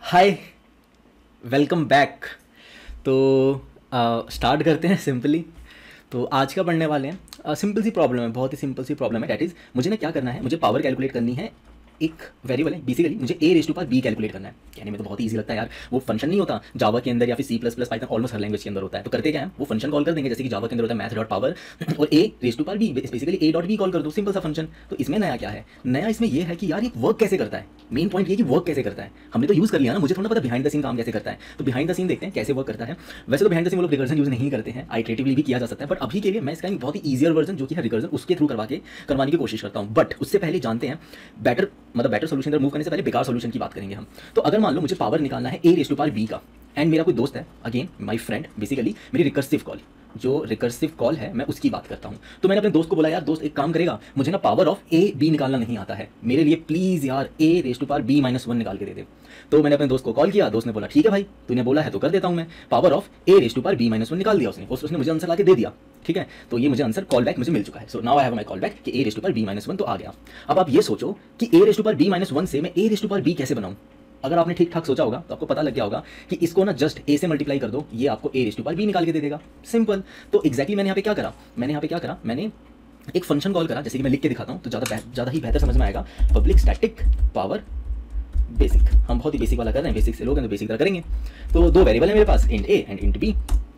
हाय, welcome back. So start करते हैं simply. तो आज का पढ़ने वाले हैं सिंपल सी प्रॉब्लम है, बहुत ही सिंपल सी प्रॉब्लम है। डैट इज़ मुझे ना क्या करना है, मुझे पावर कैलकुलेट करनी है। एक वेरिएबल है, बेसिकली मुझे A raise to power B calculate करना है। कहने में तो बहुत ईजी लगता है यार, वो फंक्शन नहीं होता जावा के अंदर या फिर C plus plus python, almost हर लैंग्वेज के अंदर होता है। तो करते क्या है, वो फंक्शन कॉल कर देंगे, जैसे कि जावा के अंदर होता है मैथ डॉट पावर और A raise to power B, basically A dot B call कर दो, सिंपल सा फंक्शन। तो इसमें नया क्या है, नया इसमें ये है कि यार ये वर्क कैसे करता है। मेन पॉइंट ये कि वर्क कैसे करता है, हमने तो यूज़ कर लिया ना, मुझे थोड़ा पता बिहाइंड द सीन काम कैसे करता है। तो बिहाइंड द सीन देखते हैं कैसे वर्क करता है। वैसे तो बिहाइंड द सीन वो लोग रिकर्जन यूज़ नहीं करते हैं, आइटरेटिवली भी किया जा सकता है, बट अभी के लिए मैं इसका एक बहुत ही ईजियर वर्जन जो कि है रिकर्जन, उसके थ्रू करवाने की कोशिश करता हूँ। बट उससे पहले जानते हैं बेटर सोल्यूशन मूव करने से पहले बेकार सोल्यूशन की बात करेंगे हम। तो अगर मान लो मुझे पावर निकालना है A raise to power B का, एंड मेरा कोई दोस्त है, अगेन माय फ्रेंड, बेसिकली मेरी रिकर्सिव कॉल, जो रिकर्सिव कॉल है मैं उसकी बात करता हूँ। तो मैंने अपने दोस्त को बोला, यार दोस्त एक काम करेगा, मुझे ना पावर ऑफ ए बी निकालना नहीं आता है, मेरे लिए प्लीज़ यार a raise to power b minus one निकाल के दे दे। तो मैंने अपने दोस्त को कॉल किया, दोस्त ने बोला ठीक है भाई, तूने बोला है तो कर देता हूँ मैं। Power of a raise to power b minus one निकाल दिया उसने मुझे आंसर ला के दे दिया। ठीक है, तो ये मुझे आंसर कॉल बैक मुझे मिल चुका है। So now I have my call back कि a raise to power b minus one तो आ गया। अब आप ये सोचो कि a raise to power b minus one से मैं a raise to power b कैसे बनाऊँ। अगर आपने ठीक ठाक सोचा होगा तो आपको पता लग गया होगा कि इसको ना जस्ट ए से मल्टीप्लाई कर दो, ये आपको a raise to power b निकाल के दे देगा, सिंपल। तो एक्जैक्टली मैंने यहाँ पे क्या करा, मैंने एक फंक्शन कॉल करा, जैसे कि मैं लिख के दिखाता हूँ तो ज़्यादा ही बेहतर समझ में आएगा। पब्लिक स्टैटिक पावर बेसिक, हम बहुत ही बेसिक वाला कर रहे हैं, बेसिक से लोग हैं तो बेसिक तरह करेंगे। तो दो वेरिएबल है मेरे पास, int a and int b,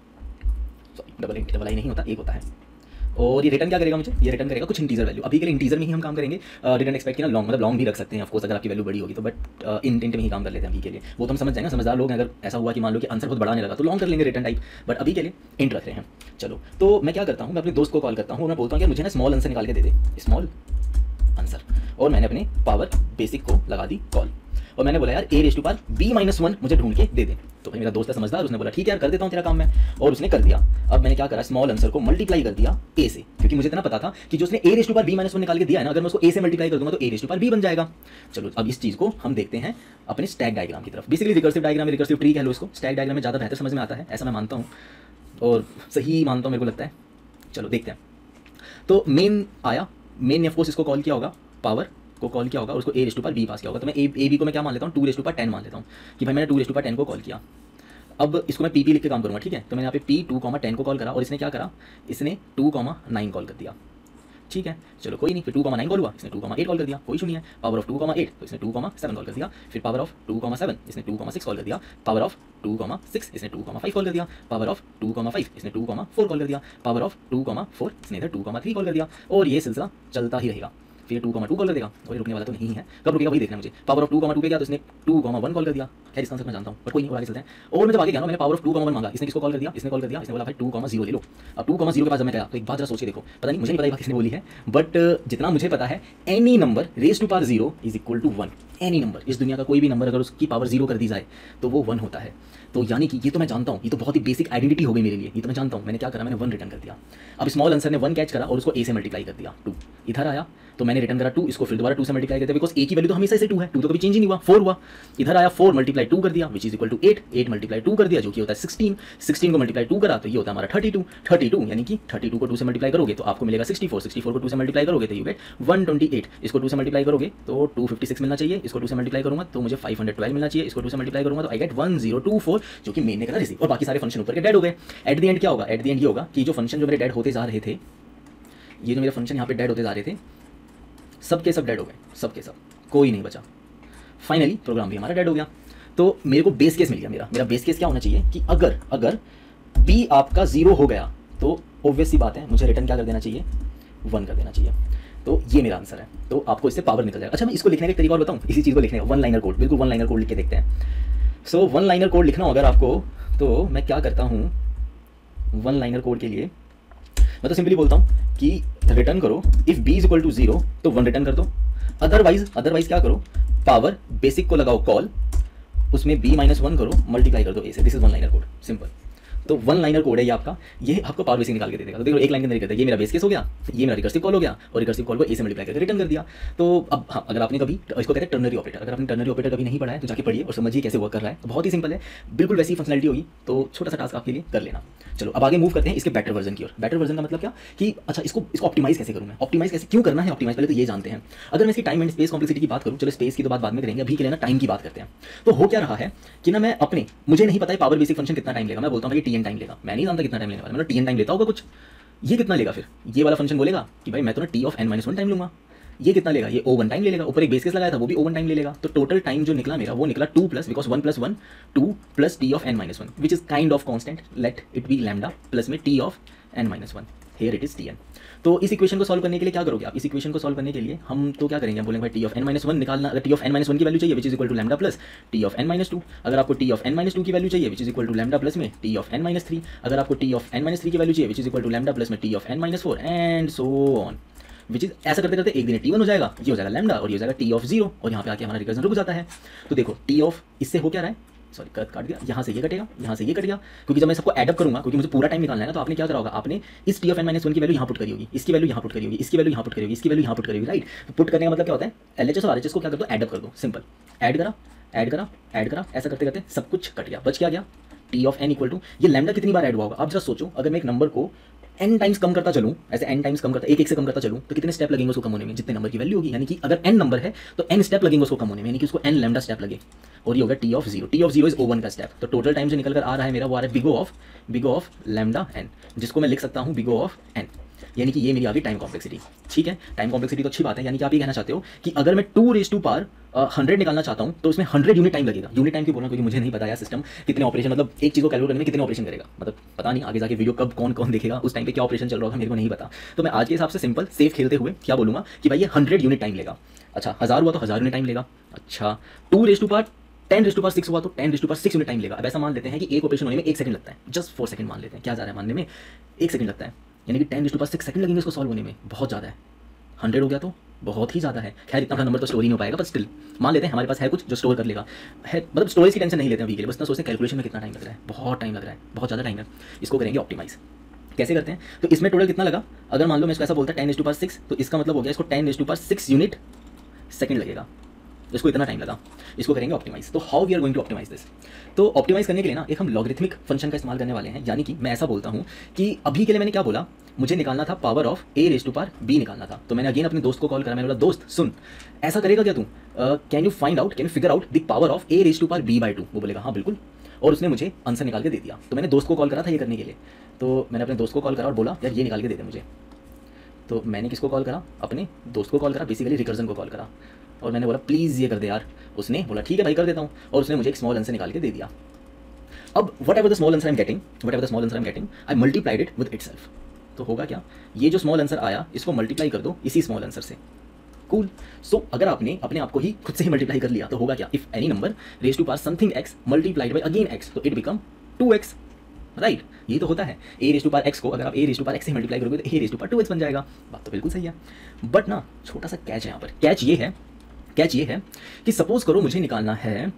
sorry double आई नहीं होता, एक होता है। और ये रिटर्न क्या करेगा मुझे, ये रिटर्न करेगा कुछ इंटीजर वैल्यू। अभी के लिए इंटीजर में ही हम काम करेंगे। रिटर्न एक्सपेक्ट किया लॉन्ग, मतलब लॉन्ग भी रख सकते हैं ऑफकोर्स अगर आपकी वैल्यू बड़ी होगी तो, बट इंट में ही काम कर लेते हैं अभी के लिए। वो तो हम समझ जाएंगे, समझदार लोग हैं। अगर ऐसा हुआ कि मान लो कि आंसर बहुत बड़ा आने लगा तो लॉन्ग कर लेंगे रिटर्न टाइप, बट अभी के लिए इंट रख रहे हैं। चलो, तो मैं क्या करता हूँ, मैं अपने दोस्त को कॉल करता हूँ और मैं बोलता हूँ कि मुझे ना स्मॉल आंसर निकाल के दे दे, स्मॉल आंसर। और मैंने अपने पावर बेसिक को लगा दी कॉल, और मैंने बोला यार a raise to power b minus one मुझे ढूंढ के दे दे। तो भाई मेरा दोस्त है समझदार, उसने बोला ठीक है यार कर देता हूँ तेरा काम मैं, और उसने कर दिया। अब मैंने क्या करा, स्मॉल आंसर को मल्टीप्लाई कर दिया ए से, क्योंकि मुझे इतना पता था कि जो उसने a raise to power b minus one निकाल के दिया है ना, अगर मैं उसको ए से मल्टीप्लाई कर दूंगा तो a raise to power b बन जाएगा। चलो अब इस चीज़ को हम देखते हैं अपने स्टैक डायग्राम की तरफ। Basically recursive diagram, recursive tree कह लो इसको, स्टैक डायग्राम में ज़्यादा बेहतर समझ में आता है, ऐसा मैं मानता हूँ और सही मानता हूँ, मेरे को लगता है। चलो देखते हैं। तो मेन आया, मेन ने ऑफकोर्स इसको कॉल किया होगा, पावर को कॉल किया होगा और उसको a raise to power b pass किया होगा। तो मैं ए बी को मैं क्या मान लेता हूँ, 2 रेज टू पावर 10 मान लेता हूँ कि भाई मैंने 2 रेज टू पावर 10 को कॉल किया। अब इसको मैं पी लिख के काम करूँगा, ठीक है। तो मैंने यहाँ पे पी 2, 10 को कॉल करा और इसने क्या करा, इसने 2, 9 कॉल कर दिया। ठीक है, चलो कोई नहीं, फिर 2, 9 कॉल हुआ, इसने 2, 8 कॉल कर दिया, कोई इशू नहीं है। पावर ऑफ 2, 8 तो इसने 2, 7 कॉल कर दिया। फिर पावर ऑफ 2, 7 इसने 2, 6 कॉल कर दिया। पावर ऑफ 2, 6 इसने 2, 5 कॉल कर दिया। पावर ऑफ 2, 5 इसने 2, 4 कॉल कर दिया। पावर ऑफ 2, 4 इसने इधर 2, 3 कॉल कर दिया। और ये सिलसिला चलता ही रहेगा। फिर 2, 2 कॉल कर देगा, कोई रुकने वाला तो नहीं है, कब रुकेगा वही देखना है मुझे। पावर ऑफ 2, 2 पे गया तो इसने 2, 1 कॉल कर दिया। खैर इसका आंसर मैं जानता हूँ, बट कोई नहीं, और आगे चलते हैं। और मैं जब आगे गया ना, मैंने पावर ऑफ 2, 1 मांगा, इसने किसको कॉल कर दिया, इसने कॉल कर दिया, इसने बोला भाई 2, 0 ले लो। अब 2, 0 के पास जब मैं गया तो एक बात जरा सोच के देखो, पता नहीं, मुझे नहीं पता ये बात किसने बोली है, बट जितना मुझे पता है, any number raise to power 0 is equal to 1। Any number, इस दुनिया का कोई भी नंबर अगर उसकी पावर 0 कर दी जाए तो वो 1 होता है। तो यानी कि ये तो मैं जानता हूँ, ये तो बहुत ही बेसिक आइडेंटिटी हो गई मेरे लिए, ये तो मैं जानता हूँ। मैंने क्या करा, मैंने 1 रिटर्न कर दिया। अब स्मॉल आंसर ने 1 कैच करा और उसको ए से मल्टीप्लाई कर दिया, 2 इधर आया, तो मैंने रिटर्न करा 2, इसको फिर दोबारा 2 से मल्टीप्लाई कर दिया, बिकॉज ए की वैल्यू तो हमेशा से 2 है, 2 तो कभी चेंज ही नहीं हुआ, 4 हुआ। इधर आया 4 मल्टीप्लाई 2 कर दिया, which is equal to 8, 8 multiply 2 कर दिया जो कि होता है 16, 16 को मल्टीप्लाई 2 करा तो ये होता है हमारा 32, 32 यानी कि 32 को 2 से मल्टीप्लाई करोगे तो आपको मिलेगा 64, 64 को 2 से मल्टीप्लाई करोगे तो यू गेट 128, इसको 2 से मल्टीप्लाई करोगे तो 256 मिलना चाहिए, इसको 2 से मल्टीप्लाई करूंगा तो मुझे 512 मिलना चाहिए, इसको 2 से मल्टीप्लाई करूंगा तो आई गेट 1024, जो कि मेन ने करा रिसीव, और बाकी सारे फंक्शन ऊपर के डेड हो गए। एट द एंड क्या होगा, एट द एंड ये होगा कि जो फंक्शन जो मेरे डेड होते जा रहे थे, ये जो मेरे फंक्शन यहाँ पे डेड होते जा रहे थे, सब के सब डेड हो गए, सब के सब, कोई नहीं बचा। फाइनली प्रोग्राम भी हमारा डेड हो गया। तो मेरे को बेस केस मिल गया, मेरा बेस केस क्या होना चाहिए कि अगर बी आपका 0 हो गया तो ऑब्वियस सी बात है मुझे रिटर्न क्या कर देना चाहिए, 1 कर देना चाहिए। तो ये मेरा आंसर है, तो आपको इससे पावर निकल जाएगा। अच्छा मैं इसको लिखने का एक तरीका और बताऊँ, इसी चीज़ को लिखने का 1 लाइनर कोड, बिल्कुल 1 लाइनर कोड लिख के देखते हैं। सो 1 लाइनर कोड लिखना हो अगर आपको, तो मैं क्या करता हूँ 1 लाइनर कोड के लिए, मैं तो सिंपली बोलता हूँ कि रिटर्न करो if b is equal to 0 तो 1 रिटर्न कर दो, अदरवाइज क्या करो, पावर बेसिक को लगाओ कॉल, उसमें b -1 करो, मल्टीप्लाई कर दो a से। This is 1 liner code, simple. तो वन लाइनर कोड है ये आपका, ये आपको पावर बेसिक निकाल के दे देगा। तो देखो एक लाइन के अंदर करता है, ये मेरा बेस केस हो गया, ये मेरा रिकर्सिव कॉल हो गया, और रिकर्सिव कॉल को ए से मल्टीप्लाई करके रिटर्न कर दिया। तो अब हाँ, अगर आपने कभी इसको कहते हैं टर्नरी ऑपरेटर, अगर आपने टर्नरी ऑपरेटर कभी नहीं पढ़ा है तो जाके पढ़िए और समझिए कैसे वर्क कर रहा है। तो बहुत ही सिंपल है, बिल्कुल वैसी फंक्शनलिटी होगी। तो छोटा सा टास्क आपके लिए कर लेना। चलो अब आगे मूव करते हैं इसके बेटर वर्जन की ओर। बेटर वर्जन का मतलब क्या कि अच्छा इसको ऑप्टिमाइज कैसे करूँ मैं, ऑप्टिमाइज कैसे क्यों करना है ऑप्टिमाइज, पहले तो ये जानते हैं। अगर मैं इसकी टाइम एंड स्पेस कॉम्प्लेक्सिटी की बात करूँ, चलो स्पेस की तो बात बाद में करेंगे, अभी के लिए ना टाइम की बात करते हैं। तो हो क्या रहा है कि ना मैं अपने, मुझे नहीं पता है पावर बेसिक फंक्शन कितना टाइम लेगा, मैं बोलता हूँ कि टीएन टाइम लेगा, मैं नहीं जानता कितना टाइम लेने वाला, मतलब टीएन टाइम लेता होगा कुछ, ये कितना लेगा, फिर ये वाला फंक्शन बोलेगा कि भाई मैं तो ना t of n minus one time लूंगा, ये कितना लेगा, ये O1 टाइम ले लेगा, ऊपर एक बेस केस लगाया था वो भी O1 टाइम ले लेगा। तो टोटल टाइम जो निकला मेरा वो निकला 2 plus, because 1 plus 1 2 plus t of n minus one which is kind of constant, let it be lambda plus में t of n minus one, here it is t n. तो इस equation को solve करने के लिए क्या करोगे आप, इस इक्वेशन को सॉल्व करने के लिए हम तो क्या करेंगे, हम बोलेंगे भाई t of n minus one निकालना, अगर t of n minus one की वैल्यू चाहिए which is equal to lambda plus t of n minus two, अगर आपको t of n minus two की वैल्यू चाहिए which is equal to lambda plus में t of n minus three, अगर आपको t of n minus three की value चाहिए which is equal to lambda plus में t of n minus four, and so on, which is ऐसा करते करते एक दिन टी वन हो जाएगा, ये हो जाएगा लैम्डा और ये हो जाएगा टी ऑफ जीरो, और यहाँ पे आके हमारा रिकर्जन रुक जाता है। तो देखो टी ऑफ इससे हो क्या रहा है, सॉरी काट दिया, यहाँ से ये कटेगा, यहाँ से ये कट गया, क्योंकि जब मैं सबको एडअप करूंगा, क्योंकि मुझे पूरा टाइम निकालना है ना, तो आपने क्या करा होगा, आपने इस t of n minus one की वैल्यू यहाँ पुट करी होगी, इसकी वैल्यू यहाँ पुट करी होगी, इसकी वैल्यू यहाँ पुट करी होगी, इसकी वैल्यू यहाँ पुट करी होगी, राइट। तो पुट करने का मतलब क्या होता है, एलएचएस और आरएचएस को क्या कर दो, एडअप कर दो, सिंपल, ऐड करा ऐड करा ऐड करा, ऐसा करते करते सब कुछ कट गया, बच क्या गया, t of n equal to, ये लैम्डा कितनी बार ऐड हुआ होगा, आप जरा सोचो, अगर मैं एक नंबर को n टाइम्स कम करता चलूं, ऐसे n टाइम्स कम करता, एक एक से कम करता चलूं, तो कितने स्टेप लगेंगे उसको कम होने में, जितने नंबर की वैल्यू होगी, यानी कि अगर n नंबर है तो n स्टेप लगेंगे उसको कम होने में, यानी कि उसको n लैम्डा स्टेप लगे, और ये होगा t of zero, t of zero is O1 का स्टेप। तो टोटल टाइम जो निकल कर आ रहा है मेरा वो आ रहा है बिगो ऑफ लैम्डा n, जिसको मैं लिख सकता हूँ बिगो ऑफ n, यानी कि ये मेरी आ गई टाइम कॉम्प्लेक्सिटी। ठीक है, टाइम कॉम्प्लेक्सिटी तो अच्छी बात है, यानी कि आप ये कहना चाहते हो कि अगर मैं 2 रेज़ टू पावर 100 निकालना चाहता हूं तो उसमें 100 यूनिट टाइम लगेगा। यूनिट टाइम क्यों बोल रहा हूं, क्योंकि मुझे नहीं पता यार सिस्टम कितने ऑपरेशन, मतलब एक चीज़ को कैलकुलेट करने में कितने ऑपरेशन करेगा, मतलब पता नहीं आगे जाके वीडियो कब कौन कौन देखेगा, उस टाइम पे क्या ऑपरेशन चल रहा होगा मेरे को नहीं पता। तो मैं आज के हिसाब से सिंपल सेफ खेलते हुए क्या बोलूंगा कि भाई ये 100 यूनिट टाइम लेगा। अच्छा 1000 हुआ तो 1000 यूनिट टाइम लेगा। अच्छा 2 raise to power 10 raise to power 6 हुआ तो 10 raise to power 6 unit time लेगा। अब ऐसा मान लेते हैं कि एक ऑपरेशन होने में 1 सेकंड लगता है, जस्ट 4 सेकंड मान लेते हैं, क्या जा रहा है मानने में, 1 सेकंड लगता है, यानी कि 10 रेज़ टू पावर 6 सेकंड लगेंगे इसको सॉल्व होने में, बहुत ज़्यादा है। 100 हो गया तो बहुत ही ज़्यादा है। खैर इतना बड़ा नंबर तो स्टोर ही नहीं हो पाएगा, बट स्टिल मान लेते हैं हमारे पास है कुछ जो स्टोर कर लेगा, है मतलब स्टोरेज की टेंशन नहीं लेते हैं अभी के लिए, बस इतना सोचते हैं कैलकुलेशन में कितना टाइम लग रहा है, बहुत टाइम लग रहा है, बहुत ज़्यादा टाइम है। इसको करेंगे ऑप्टिमाइज, कैसे करते हैं, तो इसमें टोटल कितना लगा, अगर मान लो मैं इसको ऐसा बोलता 10 रेज़ टू पावर 6, तो इसका मतलब हो गया इसको 10 raise to power 6 unit second लगेगा, इसको इतना टाइम लगा। इसको करेंगे ऑप्टिमाइज। तो how we are going to optimise this, तो ऑप्टिमाइज करने के लिए ना एक हम लॉगरिथमिक फंक्शन का इस्तेमाल करने वाले हैं, यानी कि मैं ऐसा बोलता हूँ कि अभी के लिए मैंने क्या बोला, मुझे निकालना था power of a raise to power b निकालना था, तो मैंने अगेन अपने दोस्त को कॉल करा, मैंने बोला दोस्त सुन ऐसा करेगा क्या तू, can you figure out the power of a raise to power b by 2, वो बोलेगा हाँ बिल्कुल, और उसने मुझे आंसर निकाल के दे दिया। तो मैंने दोस्त को कॉल करा था ये करने के लिए, तो मैंने अपने दोस्त को कॉल करा और बोला यार ये निकाल के दे दे मुझे। तो मैंने किसको कॉल करा, अपने दोस्त को कॉल करा, बेसिकली रिकर्जन को कॉल करा, और मैंने बोला प्लीज़ ये कर दे यार, उसने बोला ठीक है भाई कर देता हूँ, और उसने मुझे एक स्मॉल आंसर निकाल के दे दिया। अब whatever the small answer I am getting I multiplied it with itself. तो होगा क्या, ये जो स्मॉल आंसर आया इसको मल्टीप्लाई कर दो इसी स्मॉल आंसर से, कूल। सो अगर आपने अपने आप को ही खुद से ही मल्टीप्लाई कर लिया तो होगा क्या, if any number raise to power something x multiplied by again x, तो इट बिकम 2x, राइट। ये तो होता है a raise to power x को अगर आप a raise to power x से मल्टीप्लाई करोगे तो a raise to power 2x बन जाएगा। बात तो बिल्कुल सही है, बट ना छोटा सा कैच है यहाँ पर। कैच ये है कि सपोज करो मुझे निकालना है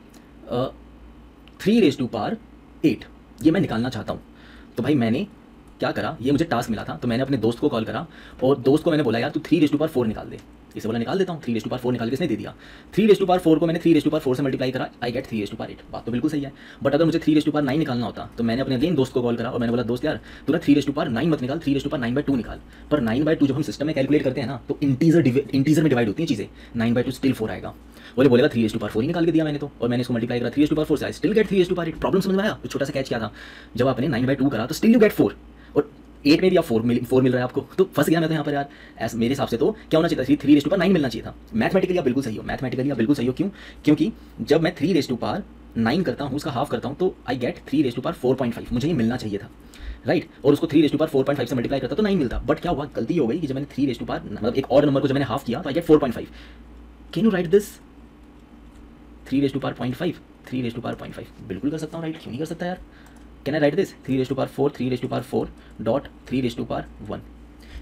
3 रेज़ टू पावर 8, ये मैं निकालना चाहता हूँ। तो भाई मैंने क्या करा, ये मुझे टास्क मिला था, तो मैंने अपने दोस्त को कॉल करा और दोस्त को मैंने बोला यार तू 3 रेज़ टू पावर 4 निकाल दे, इसे बोला निकाल देता हूँ। 3 रेज़ टू पावर 4 निकाल के इसने दे दिया। 3 रेज़ टू पावर 4 को मैंने 3 रेज़ टू पावर 4 से मल्टीप्लाई करा, I get 3 raise to power 8। बात तो बिल्कुल सही है, बट अगर मुझे 3 रेज़ टू पावर 9 निकालना होता तो मैंने अपने अगेन दोस्त को कॉल करा और मैंने बोला दोस्त यार तू ना 3 रेज़ टू पावर 9 मत निकाल, 3 रेज़ टू पावर 9/2 निकाल। पर 9/2 जब हम सिस्टम में कैलकुलेट करते हैं ना तो इंटीजर में डिवाइड होती हैं चीज़ें, 9/2 स्टिल 4 आएगा। बोले बोलेगा 3 रेज़ टू पावर 4 ही निकाल के दिया मैंने तो, और मैंने इसको मल्टीप्लाई करा 3 रेज़ टू पावर 4 से, I still get 3 raise to power 8। Problem समझ में आया। तो छोटा सा कैच क्या था, जब आपने 9/2 करा तो स्टिल यू गेट 4, और 8 में भी आप 4 मिल रहा है आपको, तो फंस गया मैं तो यहाँ पर यार। ऐसा मेरे हिसाब से तो क्या होना चाहिए था, 3 रेज़ टू पावर 9 मिलना चाहिए था। मैथमेटिकली आप बिल्कुल सही हो, क्यों, क्योंकि जब मैं 3 रेज़ टू पावर 9 करता हूँ, उसका हाफ करता हूँ, तो I get 3 raise to power 4.5, मुझे ये मिलना चाहिए था, राइट। और उसको 3 रेज़ टू पावर 4.5 से मल्टीप्लाई करता तो 9 मिलता। बट क्या हुआ, गलती हो गई कि जब मैंने 3 रेज़ टू पावर मतलब एक और नंबर को जब मैंने हाफ किया तो I get 4.5। Can you write this 3 raise to power 0.5, 3 raise to power 0.5, बिल्कुल कर सकता हूँ, राइट। क्यों नहीं कर सकता यार, can I write this 3 raise to power 4, 3 raise to power 4 dot 3 raise to power 1,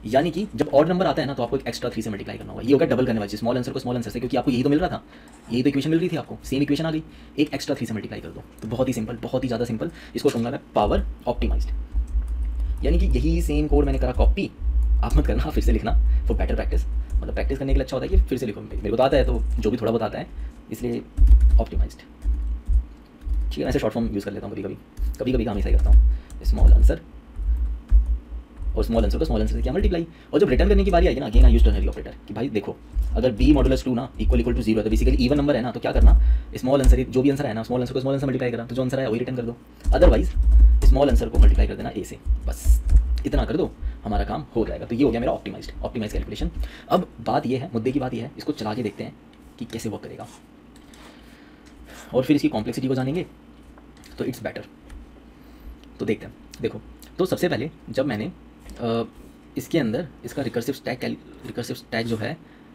यानी कि जब ऑड नंबर आता है ना तो आपको एक एक्स्ट्रा 3 से मल्टीप्लाई करना होगा। ये होगा डबल करने वाली, स्मॉल आंसर को स्मॉल आंसर से, क्योंकि आपको यही तो मिल रहा था, यही तो इक्वेशन मिल रही थी आपको, सेम इक्वेशन आ गई, एक एक्स्ट्रा 3 से मल्टीप्लाई कर दो। तो बहुत ही सिंपल, बहुत ही ज़्यादा सिंपल, इसको कहूँगा मैं पावर ऑप्टिमाइज्ड। यानी कि यही सेम कोड मैंने करा कॉपी, आप मत करना, फिर से लिखना फॉर बेटर प्रैक्टिस। मतलब प्रैक्टिस करने के लिए अच्छा होता है कि फिर से लिखो, मेरे को तो आता है तो जो भी थोड़ा बहुत आता है, इसलिए ऑप्टिमाइज्ड। ठीक है, ऐसे शॉर्ट फॉर्म यूज़ कर लेता हूँ कभी कभी काम ऐसा ही करता हूँ, स्मॉल आंसर और स्मॉल आंसर को स्मॉल आंसर से क्या मल्टीप्लाई। और जब रिटर्न करने की बारी आएगी ना, again I use ternary operator कि भाई देखो अगर b मॉडुलस 2 ना इक्वल टू 0 है तो बेसिकली इवन नंबर है ना, तो क्या करना, स्मॉल आंसर जो भी आंसर है ना, स्मॉल आंसर को स्मॉल आंसर मल्टीप्लाई करा, तो जो आंसर है वही रिटर्न कर दो। अदरवाइज स्मॉल आंसर को मल्टीप्लाई कर देना a से, बस इतना कर दो, हमारा काम हो जाएगा। तो ये हो गया मेरा ऑप्टिमाइज कैलकुलेशन। अब बात ये है, मुद्दे की बात ये है, इसको चला के देखते हैं कि कैसे वर्क करेगा और फिर इसकी कॉम्प्लेक्सिटी को जानेंगे, तो इट्स बेटर। तो देखते हैं, देखो तो सबसे पहले जब मैंने इसके अंदर इसका रिकर्सिव स्टैक जो है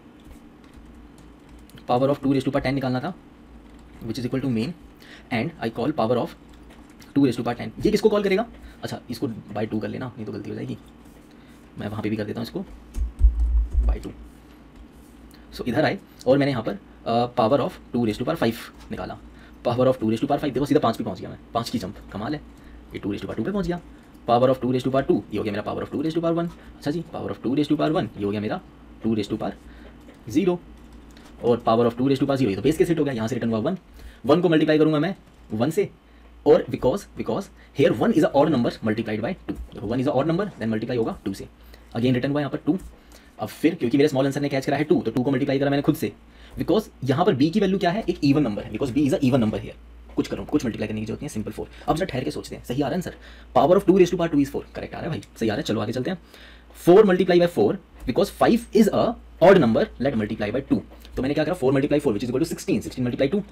power of 2 raise to power 10 निकालना था, which is equal to main, and I call power of 2 raise to power 10। ये किसको कॉल करेगा, अच्छा इसको बाई 2 कर लेना, नहीं तो गलती हो जाएगी, मैं वहाँ पे भी कर देता हूँ इसको बाई 2। सो इधर आए और मैंने यहाँ पर power of 2 raise to power 5 निकाला, power of 2 raise to power 5, देखो सीधा 5 पे पहुँच गया मैं, 5 की जंप, कमाल है, ये 2 रेज़ टू पावर 2 पे पहुँच गया। Power of 2 raise to power 2 ये हो गया मेरा power of 2 raise to power 1, अच्छा जी power of 2 raise to power 1 ये हो गया मेरा 2 रेज़ टू पावर 0, और power of 2 raise to power 0 ये तो बेस के सेट हो गया, यहाँ से रिटर्न हुआ 1 को मल्टीप्लाई करूँगा मैं 1 से, और because here 1 is a odd number multiplied by 2, देखो 1 is a odd number then multiply होगा 2 से, अगेन रिटर्न हुआ यहाँ पर 2। अब फिर क्योंकि मेरे स्मॉल आंसर ने कैच करा है 2, तो 2 को मल्टीप्लाई करा मैंने खुद से, बिकॉज यहाँ पर b की वैल्यू क्या है, एक इवन नंबर है, because b is a even number है, कुछ करो, कुछ मल्टीप्लाई करने की जरूरत नहीं है, सिंपल 4। अब जरा ठहर के सोचते हैं, सही आ रहा है answer, power of 2 raise to power 2 is 4, correct आ रहा है भाई, सही आ रहा है, चलो आगे चलते हैं। 4 multiply by 4 because 5 is a odd number, let multiply by 2, तो मैंने क्या करा 4 multiply 4 which is equal to 16 multiply 2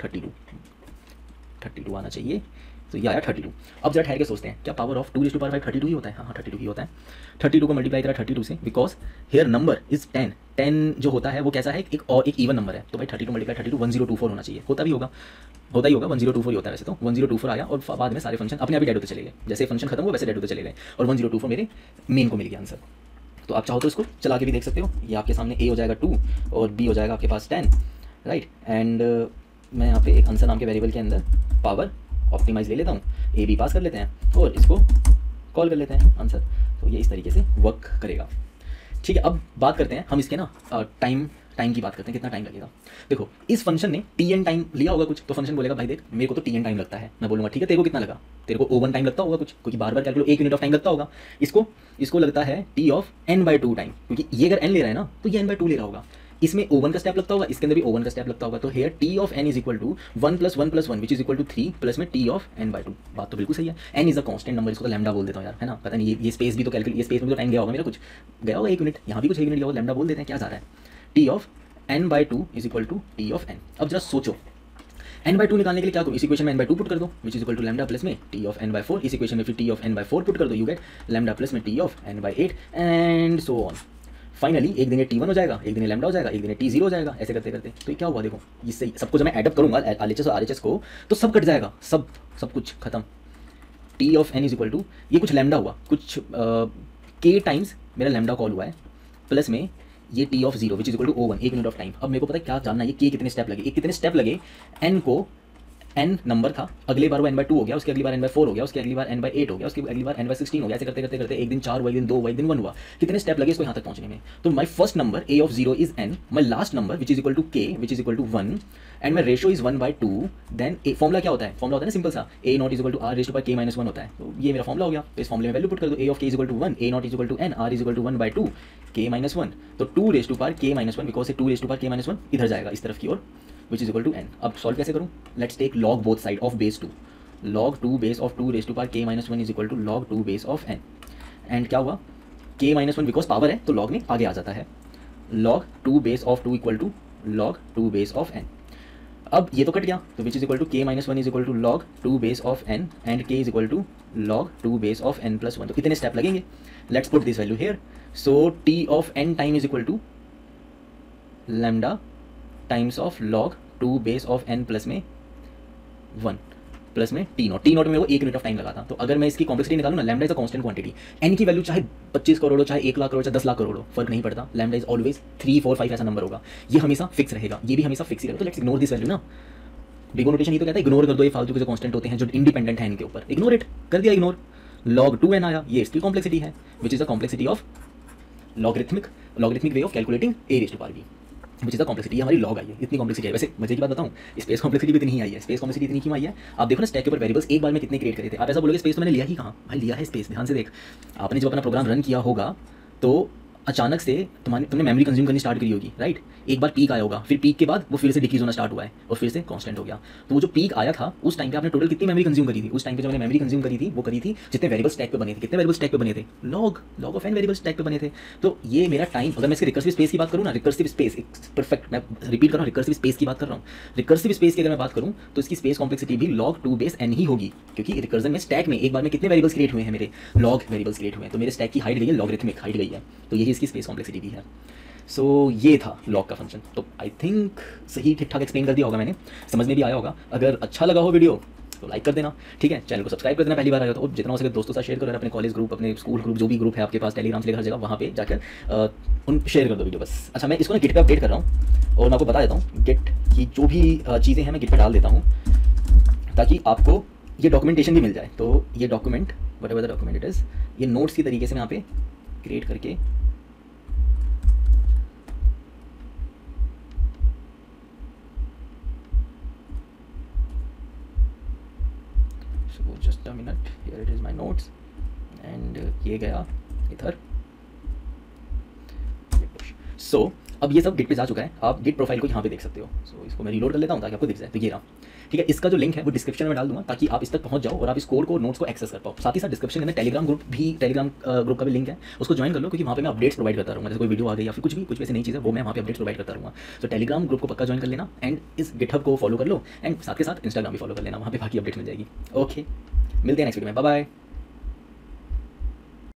32 आना चाहिए, तो ये आया 32। अब जरा ठहर के सोचते हैं, क्या power of 2 raise to power 5 32 ही होता है, हाँ 32 ही होता है, 32 को मल्टीप्लाई करा 32 से, बिकॉज हेयर नंबर इज 10 जो होता है वो कैसा है, एक इवन नंबर है, तो भाई 32 मल्टीप्लाई 32 1024 होना चाहिए, होता ही होगा 1024 ही होता है वैसे तो, 1024 आया, और बाद में सारे फंक्शन अपने आप ही डेड होते चले गए, जैसे फंक्शन खत्म हुआ वैसे डेड होते चले गए, और 1024 मेरे मेन को मिल गया आंसर। तो आप चाहो तो इसको चला के भी देख सकते हो, ये आपके सामने a हो जाएगा 2 और b हो जाएगा आपके पास 10, राइट, एंड मैं यहाँ पे एक आंसर नाम के वेरिएबल के अंदर पावर ऑप्टिमाइज ले लेता हूँ, ए बी पास कर लेते हैं और इसको कॉल कर लेते हैं आंसर, तो ये इस तरीके से वर्क करेगा। ठीक है, अब बात करते हैं हम इसके ना टाइम की बात करते हैं, कितना टाइम लगेगा। देखो इस फंक्शन ने tn टाइम लिया होगा कुछ, तो फंक्शन बोलेगा भाई देख मेरे को तो tn टाइम लगता है, मैं बोलूँगा ठीक है तेरे को कितना लगा, तेरे को O1 टाइम लगता होगा कुछ, क्योंकि बार बार कैलकुलेट 1 यूनिट ऑफ टाइम लगता होगा, इसको लगता है t ऑफ n/2 टाइम, क्योंकि ये अगर n ले रहा है ना तो ये n/2 ले रहा होगा, इसमें O1 का स्टेप लगता होगा, इसके अंदर भी O1 का स्टेप लगता होगा, तो here t of n is equal to 1 + 1 + 1 which is equal to 3 plus में t ऑफ n/2। बात तो बिल्कुल सही है, n is a constant number, इसको तो लैम्डा बोल देता हूँ यार, है ना, पता नहीं ये स्पेस भी तो कैलकुलेट, ये स्पेस में तो टाइम गया होगा मेरा, कुछ गया होगा 1 यूनिट, यहाँ भी कुछ 1 यूनिट गया होगा, लैम्डा बोल देते हैं, क्या जा रहा है, t of n/2 is equal to t of n। अब जरा सोचो n/2 निकालने के लिए क्या करूँ, इस इक्वेशन में n/2 पुट कर दो which is equal to lambda plus में t ऑफ n/4, इस इक्वेशन में फिर t ऑफ n/4 पुट कर दो, यू गेट लैम्डा प्लस में t of n/8 and so on. Finally एक दिन ये t1 हो जाएगा, एक दिन लैम्डा हो जाएगा, एक दिन t0 हो जाएगा, ऐसे करते करते तो ये क्या हुआ, देखो इससे सबको जब मैं एडअप करूँगा LHS और RHS को, तो सब कट जाएगा, सब कुछ खत्म। t of n is equal to ये कुछ लैम्डा हुआ, कुछ k टाइम्स मेरा लैम्डा कॉल हुआ है, प्लस में ये t of 0 which is equal to O1 1 unit of time. अब मेरे को पता है क्या जानना है, ये k कितने स्टेप लगे, कितने स्टेप लगे, n को n नंबर था, अगले बार वो n/2 हो गया, उसके अगली बार n/4 हो गया, उसके अगली बार n/8 हो गया, उसकी अगली बार n/16 हो गया, ऐसे करते करते करते एक दिन 4 हुआ, एक दिन 2 हुआ, एक दिन 1 हुआ, कितने स्टेप लगे इसको यहाँ तक पहुँचने में। तो my first number a of 0 is n, my last number which is equal to k which is equal to 1 and my ratio is 1/2, then formula क्या होता है, फॉर्मुला होता है ना सिंपल सा, a naught is equal to r raise to power k - 1 होता है, तो ये मेरा फॉर्मुला हो गया। तो इस फॉर्मुले में वैल्यू पुट कर दो, a of k is equal to 1, a naught is equal to n, r is equal to 1/2 k - 1, तो 2 raise to power k - 1, because से 2 रेज़ टू पावर k - 1 इधर जाएगा इस तरफ की ओर, which is equal to n। अब solve कैसे करूँ, let's take log both side of base 2, log 2 base of 2 raise to power k - 1 is equal to log 2 base of n, and क्या हुआ k - 1 बिकॉज पावर है तो log में आगे आ जाता है, log 2 base of 2 equal to log 2 base of n। अब ये तो कट गया, तो which is equal to k - 1 is equal to log 2 base of n and k is equal to log 2 base of n + 1, तो कितने step लगेंगे, let's put this value here, so t of n time is equal to lambda times of log 2 base of n plus में 1, plus में T not में वो 1 unit of time लगा था। तो अगर मैं इसकी कॉम्प्लेक्सिटी निकालूँ ना, lambda is a constant quantity, n की वैल्यू चाहे 25 करोड़ हो, चाहे 1 लाख करोड़, चाहे 10 लाख करोड़ हो, फर्क नहीं पड़ता, लैम्डा इज ऑलवेज 3 4 5 ऐसा नंबर होगा, ये हमेशा फिक्स रहेगा, ये भी हमेशा फिक्स ही रहेगा। तो लेट्स इग्नोर दिस वैल्यू ना, बिगो नोटेशन ये तो कहता है इग्नोर कर दो ये फालतू के जो कांस्टेंट होते हैं जो इंडिपेंडेंट है इनके ऊपर, इग्नोर इट, कर दिया इग्नोर। log 2n आया, ये इसकी कॉम्प्लेक्सिटी है, which is the complexity of logarithmic way of calculating a raise to power b, which is the complexity, ये हमारी लॉग आई है, इतनी कॉम्प्लेक्सिटी है। वैसे मजे की बात बताऊं, स्पेस कॉम्प्लेक्सिटी भी इतनी ही आई है। स्पेस कॉम्प्लेक्सिटी इतनी क्यों आई है, आप देखो ना स्टैक के ऊपर वेरिएबल्स एक बार में कितने क्रिएट करे थे। आप ऐसा बोलोगे स्पेस तो मैंने लिया ही कहाँ, भाई लिया है स्पेस, ध्यान से देख। आपने जब अपना प्रोग्राम रन किया होगा तो अचानक से तुमने मेमोरी कंज्यूम करनी स्टार्ट करी होगी, राइट। एक बार पीक आया होगा, फिर पीक के बाद वो फिर से डिक्रीज होना स्टार्ट हुआ है और फिर से कांस्टेंट हो गया। तो वो जो पीक आया था उस टाइम पे आपने टोटल कितनी मेमोरी कंज्यूम करी थी, उस टाइम पे जो मैंने मेमोरी कंज्यूम करी थी वो करी थी जितने वेरिएबल्स स्टैक पे बने थे। कितने वेरिएबल्स स्टैक पे बने थे, log of n variables stack पे बने थे। तो ये मेरा टाइम, अगर मैं इसके रिकर्सिव स्पेस की बात करूँ ना, रिकर्सिव स्पेस परफेक्ट, मैं रिपीट कर रहा हूँ, रिकर्सिव स्पेस की बात कर रहा हूँ। रिकर्सिव स्पेस की अगर मैं बात करूँ तो इसकी स्पेस कॉम्प्लेक्सिटी भी log 2 बेस n ही होगी, क्योंकि रिकर्जन में स्टैक में एक बार में कितने वेरिएबल्स क्रिएट हुए हैं, मेरे लॉग वेरिएबल्स क्रिएट हुए हैं। तो मेरे स्टैक की हाइट गई है, लॉगरिथमिक हाइट गई है, तो यही इसकी स्पेस कॉम्प्लेक्सिटी भी है। सो ये था लॉग का फंक्शन। तो आई थिंक सही ठीक ठाक एक्सप्लेन कर दिया होगा मैंने, समझ में भी आया होगा। अगर अच्छा लगा हो वीडियो तो लाइक कर देना, ठीक है। चैनल को सब्सक्राइब कर देना पहली बार आया तो, जितना हो सके दोस्तों के साथ शेयर करो, अपने कॉलेज ग्रुप, अपने स्कूल ग्रुप, जो भी ग्रुप है आपके पास, टेलीग्राम से लेकर हर जगह, वहाँ पे जाकर उन शेयर कर दो वीडियो बस। अच्छा, मैं इसको ना गिट पे अपडेट कर रहा हूँ और मैं आपको बता देता हूँ गिट की जो भी चीज़ें हैं मैं गिट पे डाल देता हूँ, ताकि आपको ये डॉक्यूमेंटेशन भी मिल जाए। तो ये document, whatever the document it is, ये नोट्स की तरीके से मैं यहाँ पे क्रिएट करके just a minute, here it is my notes and ये गया इधर। सो अब ये सब गिट पे जा चुका है, आप गिट प्रोफाइल को यहाँ पे देख सकते हो। सो इसको मैं रीलोड कर लेता हूँ ताकि आपको दिख जाए। तो ये रहा, ठीक है। इसका जो लिंक है वो डिस्क्रिप्शन में डाल दूंगा ताकि आप इस तक पहुँच जाओ और आप इस कोड को, नोट्स को एक्सेस कर पाओ। साथ ही साथ डिस्क्रिप्शन में टेलीग्राम ग्रुप का भी लिंक है, उसको ज्वाइन कर लो, क्योंकि वहाँ पे मैं अपडेट्स प्रोवाइड करता रहूँगा। जैसे कोई वीडियो आ गई या फिर कुछ वैसे नई चीज़ है, वो मैं वहाँ पे अपडेट्स प्रोवाइड करता रहूँगा। तो टेलीग्राम ग्रुप को पक्का ज्वाइन कर लेना एंड इस गिटहब को फॉलो कर लो एंड साथ के साथ इंस्टाग्राम भी फॉलो कर लेना, वहाँ पे बाकी अपडेट्स मिल जाएगी। ओके, मिलते हैं नेक्स्ट वीडियो में, बाय बाय।